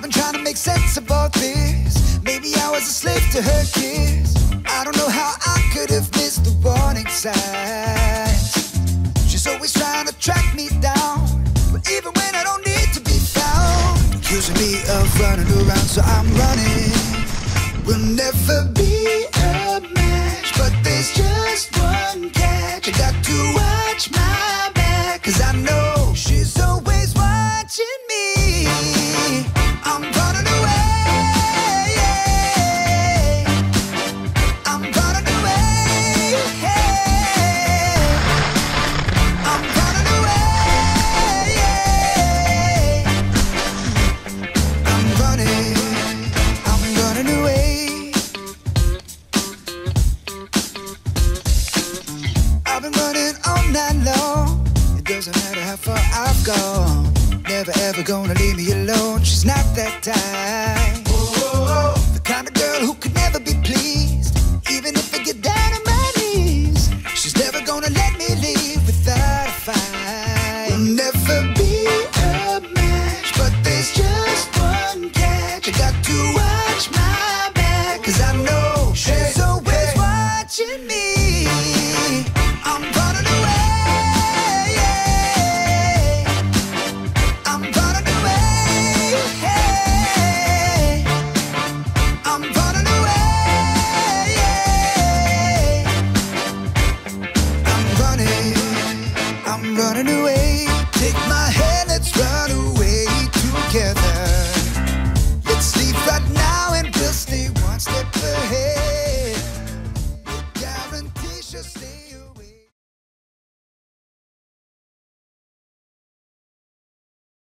I've been trying to make sense of all this. Maybe I was a slave to her kiss. I don't know how I could have missed the warning signs. She's always trying to track me down, but even when I don't need to be found, accusing me of running around, so I'm running. We'll never be a match, but there's just one catch. I got to watch my back, 'cause I know she's always watching me. I'm running away, I'm running away, I'm running away, I'm running away. I've been running all night long. It doesn't matter how far I've gone. Never ever gonna leave me alone. She's not that type.